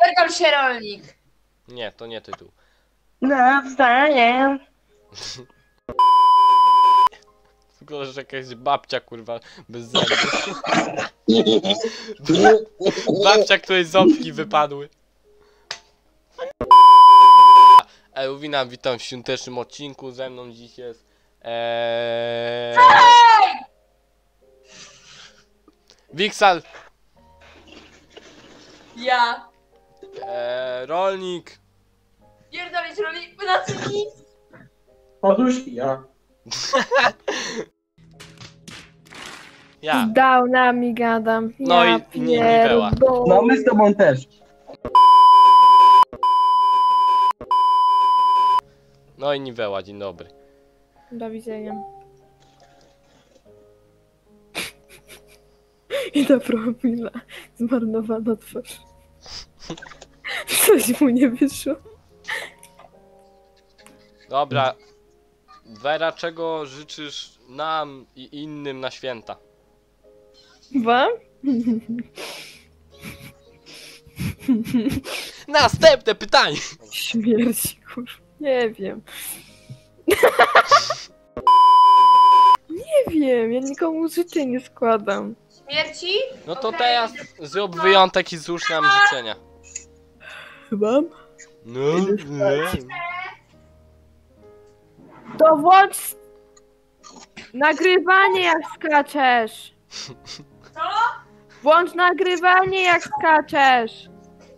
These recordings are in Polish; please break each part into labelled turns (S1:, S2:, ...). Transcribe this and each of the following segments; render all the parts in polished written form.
S1: Pierdol się, rolnik!
S2: Nie, to nie tytuł.
S3: Nawzajem.
S2: Tylko, że jakaś babcia, kurwa, bez zębów. Babcia, której ząbki wypadły. Elwina, witam w świątecznym odcinku. Ze mną dziś jest... Wiksal!
S1: Ja!
S2: Rolnik!
S1: Pierdolić, rolnik, na co nic!
S3: Otóż ja.
S2: Ja.
S4: Z downami gadam.
S2: No
S4: Ja
S2: i Niweła.
S4: pierdolę.
S3: No my z tobą też.
S2: No i Niweła, dzień dobry.
S4: Do widzenia. I ta promila. Zmarnowana twarz. Coś mu nie wyszło.
S2: Dobra. Wera, czego życzysz nam i innym na święta?
S4: Wam?
S2: Następne pytanie!
S4: Śmierci, kurwa. Nie wiem. Nie wiem, ja nikomu życzeń nie składam.
S1: Śmierci?
S2: No to
S1: Okej.
S2: teraz zrób wyjątek i złóż nam życzenia.
S4: Chyba?
S2: No, nie.
S4: To włącz nagrywanie jak skaczesz.
S1: Co?
S4: Włącz nagrywanie jak skaczesz.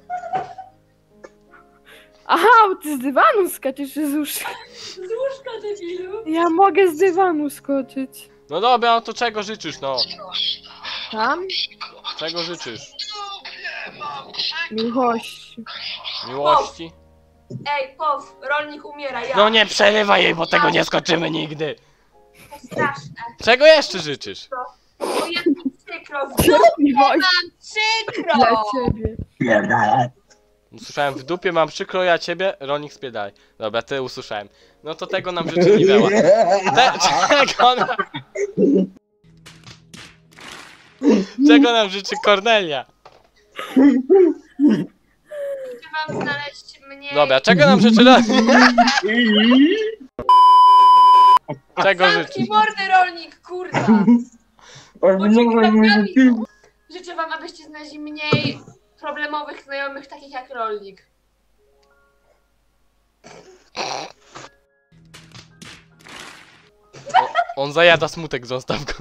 S4: Aha, bo ty z dywanu skaczesz, Jezus.
S1: Z łóżka, debilu!
S4: Ja mogę z dywanu skoczyć.
S2: No dobra, no to czego życzysz, no?
S4: Tam?
S2: Czego życzysz?
S4: Miłości.
S2: Miłości?
S1: Ej, pow, rolnik umiera, ja!
S2: No nie przerywaj jej, bo tego nie skoczymy nigdy!
S1: To straszne.
S2: Czego jeszcze życzysz?
S1: O, jest mi przykro,
S4: Cierpliwość
S1: mam przykro!
S4: dla ciebie.
S2: Usłyszałem w dupie, mam przykro, ja ciebie, rolnik spiedaj. Dobra, ty usłyszałem. No to tego nam życzy Niweła. Czego nam życzy Kornelia?
S1: Chcę wam znaleźć mnie...
S2: Dobra, czego nam życzy rolnik? Czego
S1: Zamknij
S2: życzysz?
S1: mordy, rolnik, kurwa! Życzę wam, abyście znaleźli mniej problemowych znajomych, takich jak rolnik.
S2: On zajada smutek, zostaw go.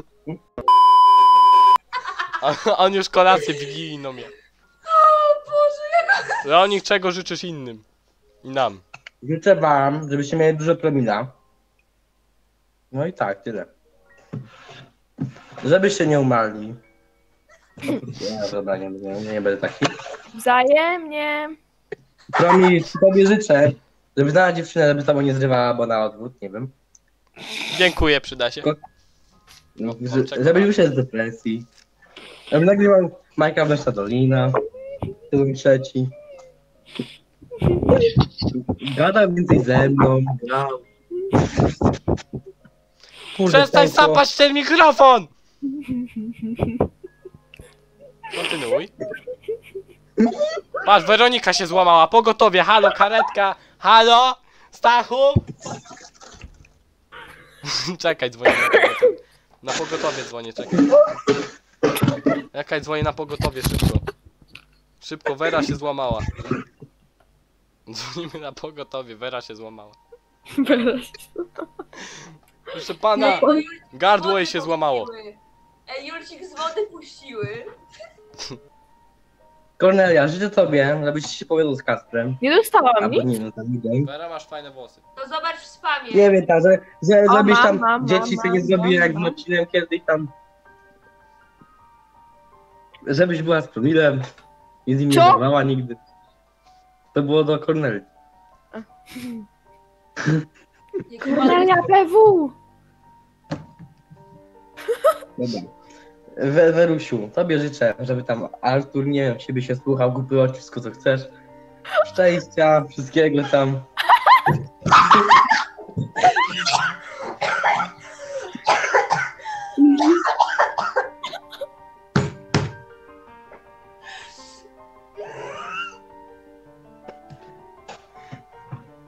S2: On już kolację wigilijną miał.
S1: O Boże, jak...
S2: Rolnik, czego życzysz innym? I nam.
S3: Życzę wam, żebyście mieli dużo promila. No i tak, tyle. Żebyście nie umarli. Ja, dobra, nie będę taki.
S4: Wzajemnie.
S3: Promil, tobie życzę, żeby znała dziewczynę, żeby z tobą nie zrywała, bo na odwrót, nie wiem.
S2: Dziękuję, przyda się.
S3: No,
S2: czego
S3: żeby
S2: ma?
S3: już jest z depresji. Żeby nagrywał Majka Weszta Dolina. Sezon 3. Gadał więcej ze mną. Grał. Kurde,
S2: Przestań
S3: tempo.
S2: sapać ten mikrofon! Kontynuuj. Patrz, Weronika się złamała. Pogotowie, halo, karetka. Halo? Stachu? Czekaj, dzwonię na pogotowie. Na pogotowie dzwonię, czekaj. Czekaj, dzwonię na pogotowie, szybko. Szybko, Wera się złamała. Dzwonimy na pogotowie, Wera się złamała. Proszę pana, gardło jej się złamało.
S1: Ej, Julcik, z wody puściły.
S3: Kornelia, życzę tobie, żebyś się powiedział z Kasprem.
S4: Nie dostałam
S3: Albo
S4: nic.
S3: nie, no tam widzę.
S2: Wera, masz fajne włosy.
S1: To zobacz w spamie.
S3: Nie wiem, tam, żebyś tam
S4: mam,
S3: dzieci sobie nie zrobiły jak w odcinku kiedyś tam. Żebyś była z promilem i z nim nie
S4: Co?
S3: zerwała nigdy. To było do Korneli.
S4: Kornelia PW.
S3: Dobra. Werusiu, tobie życzę, żeby tam Artur, nie wiem, siebie się słuchał, głupio wszystko co chcesz. Szczęścia, wszystkiego tam.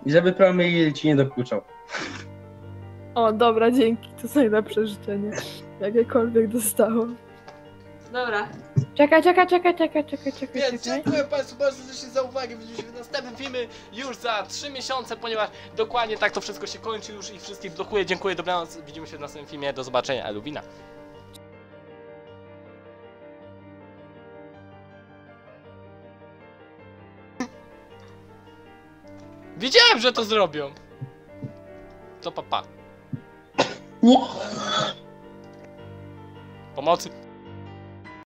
S3: I żeby promień ci nie dokuczał.
S4: O, dobra, dzięki. To jest najlepsze życzenie. Jakiekolwiek dostałam.
S1: Dobra.
S4: Czekaj.
S2: Więc dziękuję Państwu bardzo serdecznie za uwagę. Widzimy się w następnym filmie już za 3 miesiące, ponieważ dokładnie tak to wszystko się kończy już i wszystkich blokuję. Dziękuję, dobranoc. Widzimy się w następnym filmie. Do zobaczenia. Eluwina. Wiedziałem, że to zrobią. To papa.
S3: Nie.
S2: Pomocy.